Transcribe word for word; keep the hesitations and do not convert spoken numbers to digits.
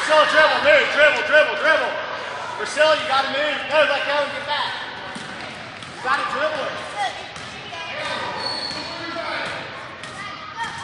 Priscilla, dribble, move, dribble, dribble, dribble. Priscilla, you gotta move. No, let go and get back.